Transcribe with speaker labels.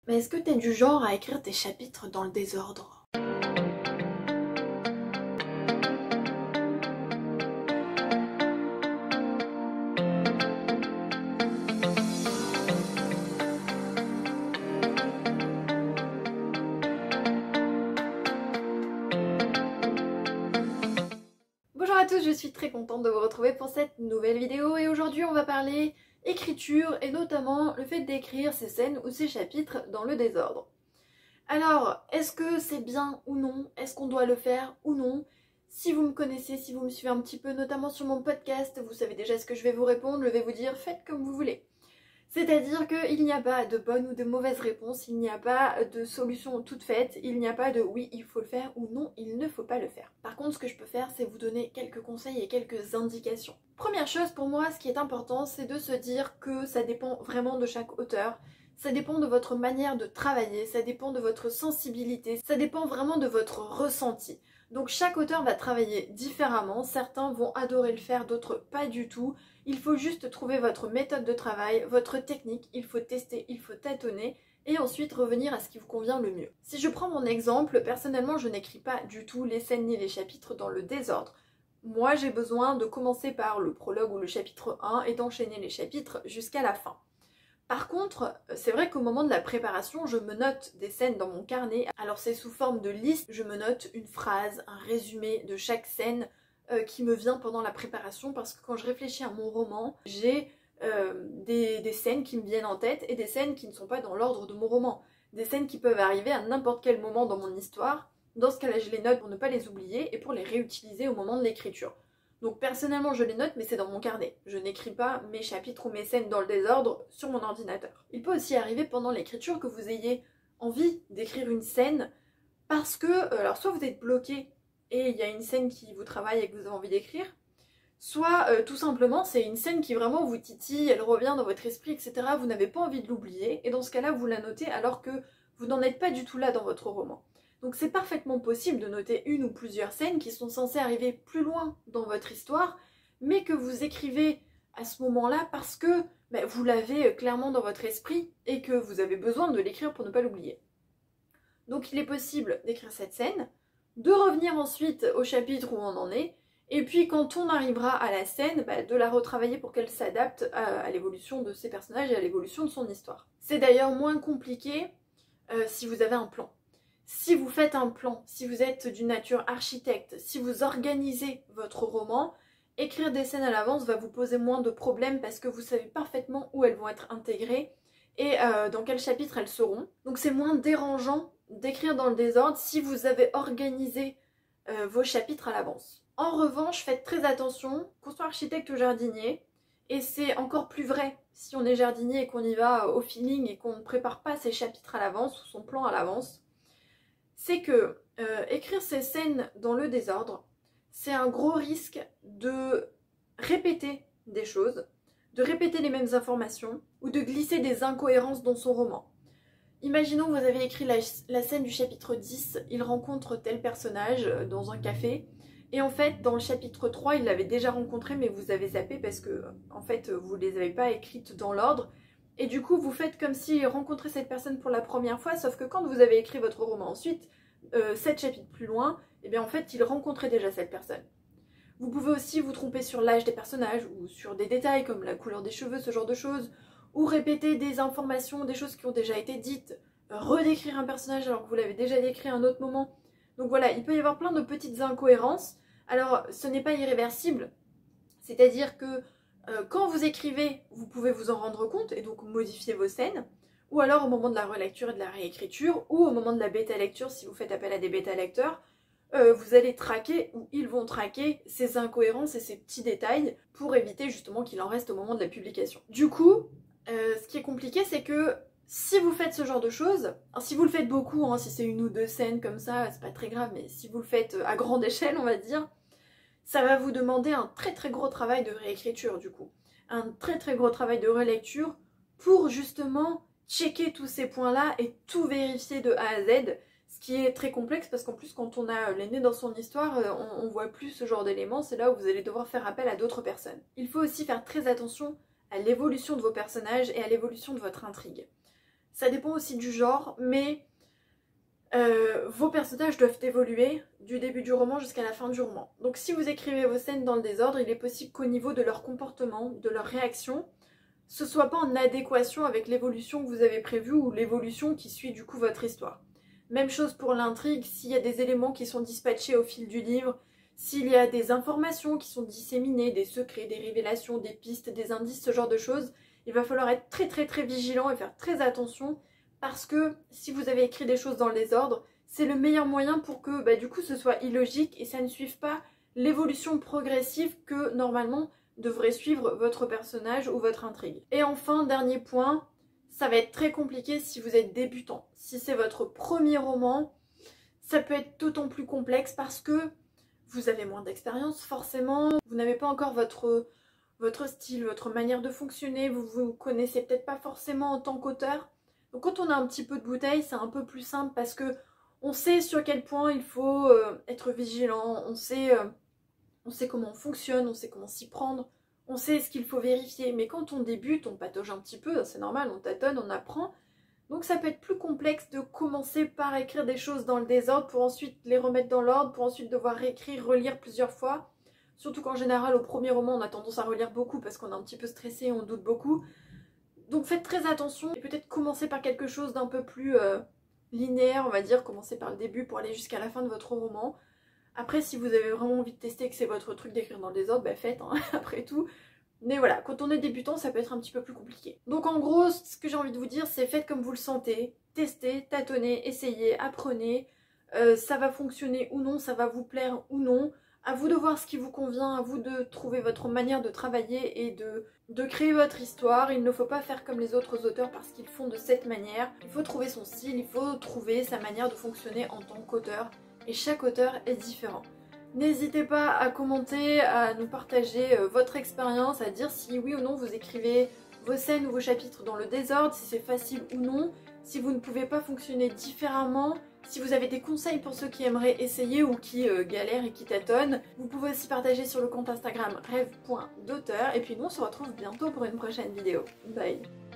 Speaker 1: Mais est-ce que t'es du genre à écrire tes chapitres dans le désordre? Bonjour à tous, je suis très contente de vous retrouver pour cette nouvelle vidéo et aujourd'hui on va parler écriture et notamment le fait d'écrire ces scènes ou ces chapitres dans le désordre. Alors, est-ce que c'est bien ou non? Est-ce qu'on doit le faire ou non? Si vous me connaissez, si vous me suivez un petit peu, notamment sur mon podcast, vous savez déjà ce que je vais vous répondre, je vais vous dire faites comme vous voulez. C'est-à-dire qu'il n'y a pas de bonne ou de mauvaise réponse, il n'y a pas de solution toute faite, il n'y a pas de oui il faut le faire ou non il ne faut pas le faire. Par contre ce que je peux faire c'est vous donner quelques conseils et quelques indications. Première chose pour moi ce qui est important c'est de se dire que ça dépend vraiment de chaque auteur. Ça dépend de votre manière de travailler, ça dépend de votre sensibilité, ça dépend vraiment de votre ressenti. Donc chaque auteur va travailler différemment, certains vont adorer le faire, d'autres pas du tout. Il faut juste trouver votre méthode de travail, votre technique, il faut tester, il faut tâtonner et ensuite revenir à ce qui vous convient le mieux. Si je prends mon exemple, personnellement je n'écris pas du tout les scènes ni les chapitres dans le désordre. Moi j'ai besoin de commencer par le prologue ou le chapitre 1 et d'enchaîner les chapitres jusqu'à la fin. Par contre, c'est vrai qu'au moment de la préparation, je me note des scènes dans mon carnet. Alors c'est sous forme de liste, je me note une phrase, un résumé de chaque scène qui me vient pendant la préparation parce que quand je réfléchis à mon roman, j'ai des scènes qui me viennent en tête et des scènes qui ne sont pas dans l'ordre de mon roman. Des scènes qui peuvent arriver à n'importe quel moment dans mon histoire. Dans ce cas-là, je les note pour ne pas les oublier et pour les réutiliser au moment de l'écriture. Donc personnellement je les note mais c'est dans mon carnet. Je n'écris pas mes chapitres ou mes scènes dans le désordre sur mon ordinateur. Il peut aussi arriver pendant l'écriture que vous ayez envie d'écrire une scène parce que, alors soit vous êtes bloqué et il y a une scène qui vous travaille et que vous avez envie d'écrire, soit tout simplement c'est une scène qui vraiment vous titille, elle revient dans votre esprit, etc. Vous n'avez pas envie de l'oublier et dans ce cas-là vous la notez alors que vous n'en êtes pas du tout là dans votre roman. Donc c'est parfaitement possible de noter une ou plusieurs scènes qui sont censées arriver plus loin dans votre histoire, mais que vous écrivez à ce moment-là parce que vous l'avez clairement dans votre esprit et que vous avez besoin de l'écrire pour ne pas l'oublier. Donc il est possible d'écrire cette scène, de revenir ensuite au chapitre où on en est, et puis quand on arrivera à la scène, de la retravailler pour qu'elle s'adapte à l'évolution de ses personnages et à l'évolution de son histoire. C'est d'ailleurs moins compliqué si vous avez un plan. Si vous faites un plan, si vous êtes d'une nature architecte, si vous organisez votre roman, écrire des scènes à l'avance va vous poser moins de problèmes parce que vous savez parfaitement où elles vont être intégrées et dans quel chapitre elles seront. Donc c'est moins dérangeant d'écrire dans le désordre si vous avez organisé vos chapitres à l'avance. En revanche, faites très attention, qu'on soit architecte ou jardinier, et c'est encore plus vrai si on est jardinier et qu'on y va au feeling et qu'on ne prépare pas ses chapitres à l'avance ou son plan à l'avance, c'est que écrire ces scènes dans le désordre, c'est un gros risque de répéter des choses, de répéter les mêmes informations ou de glisser des incohérences dans son roman. Imaginons que vous avez écrit la scène du chapitre 10, il rencontre tel personnage dans un café, et en fait dans le chapitre 3 il l'avait déjà rencontré mais vous avez zappé parce que en fait vous ne les avez pas écrites dans l'ordre. Et du coup, vous faites comme si rencontrer cette personne pour la première fois, sauf que quand vous avez écrit votre roman ensuite, 7 chapitres plus loin, et bien en fait, il rencontrait déjà cette personne. Vous pouvez aussi vous tromper sur l'âge des personnages, ou sur des détails comme la couleur des cheveux, ce genre de choses, ou répéter des informations, des choses qui ont déjà été dites, redécrire un personnage alors que vous l'avez déjà décrit à un autre moment. Donc voilà, il peut y avoir plein de petites incohérences. Alors, ce n'est pas irréversible, c'est-à-dire que quand vous écrivez, vous pouvez vous en rendre compte et donc modifier vos scènes, ou alors au moment de la relecture et de la réécriture, ou au moment de la bêta-lecture, si vous faites appel à des bêta-lecteurs, vous allez traquer, ou ils vont traquer, ces incohérences et ces petits détails pour éviter justement qu'il en reste au moment de la publication. Du coup, ce qui est compliqué, c'est que si vous faites ce genre de choses, alors si vous le faites beaucoup, hein, si c'est une ou deux scènes comme ça, c'est pas très grave, mais si vous le faites à grande échelle, on va dire, ça va vous demander un très très gros travail de réécriture du coup. Un très très gros travail de relecture pour justement checker tous ces points-là et tout vérifier de A à Z, ce qui est très complexe parce qu'en plus quand on a les nez dans son histoire, on voit plus ce genre d'éléments, c'est là où vous allez devoir faire appel à d'autres personnes. Il faut aussi faire très attention à l'évolution de vos personnages et à l'évolution de votre intrigue. Ça dépend aussi du genre, mais vos personnages doivent évoluer du début du roman jusqu'à la fin du roman. Donc si vous écrivez vos scènes dans le désordre, il est possible qu'au niveau de leur comportement, de leur réaction, ce soit pas en adéquation avec l'évolution que vous avez prévue ou l'évolution qui suit du coup votre histoire. Même chose pour l'intrigue, s'il y a des éléments qui sont dispatchés au fil du livre, s'il y a des informations qui sont disséminées, des secrets, des révélations, des pistes, des indices, ce genre de choses, il va falloir être très vigilant et faire très attention parce que si vous avez écrit des choses dans le désordre, c'est le meilleur moyen pour que du coup ce soit illogique et ça ne suive pas l'évolution progressive que normalement devrait suivre votre personnage ou votre intrigue. Et enfin, dernier point, ça va être très compliqué si vous êtes débutant. Si c'est votre premier roman, ça peut être d'autant plus complexe parce que vous avez moins d'expérience forcément, vous n'avez pas encore votre style, votre manière de fonctionner, vous vous connaissez peut-être pas forcément en tant qu'auteur. Donc quand on a un petit peu de bouteille, c'est un peu plus simple parce que on sait sur quel point il faut être vigilant, on sait comment on fonctionne, on sait comment s'y prendre, on sait ce qu'il faut vérifier. Mais quand on débute, on patauge un petit peu, c'est normal, on tâtonne, on apprend. Donc ça peut être plus complexe de commencer par écrire des choses dans le désordre pour ensuite les remettre dans l'ordre, pour ensuite devoir réécrire, relire plusieurs fois. Surtout qu'en général, au premier roman, on a tendance à relire beaucoup parce qu'on est un petit peu stressé, on doute beaucoup. Donc faites très attention et peut-être commencer par quelque chose d'un peu plus linéaire, on va dire, commencer par le début pour aller jusqu'à la fin de votre roman. Après, si vous avez vraiment envie de tester que c'est votre truc d'écrire dans le désordre, faites, hein, après tout. Mais voilà, quand on est débutant, ça peut être un petit peu plus compliqué. Donc en gros, ce que j'ai envie de vous dire, c'est faites comme vous le sentez, testez, tâtonnez, essayez, apprenez. Ça va fonctionner ou non, ça va vous plaire ou non. À vous de voir ce qui vous convient, à vous de trouver votre manière de travailler et de créer votre histoire. Il ne faut pas faire comme les autres auteurs parce qu'ils font de cette manière. Il faut trouver son style, il faut trouver sa manière de fonctionner en tant qu'auteur. Et chaque auteur est différent. N'hésitez pas à commenter, à nous partager votre expérience, à dire si oui ou non vous écrivez vos scènes ou vos chapitres dans le désordre, si c'est facile ou non, si vous ne pouvez pas fonctionner différemment, si vous avez des conseils pour ceux qui aimeraient essayer ou qui galèrent et qui tâtonnent. Vous pouvez aussi partager sur le compte Instagram rêve.d'auteur. Et puis nous on se retrouve bientôt pour une prochaine vidéo. Bye!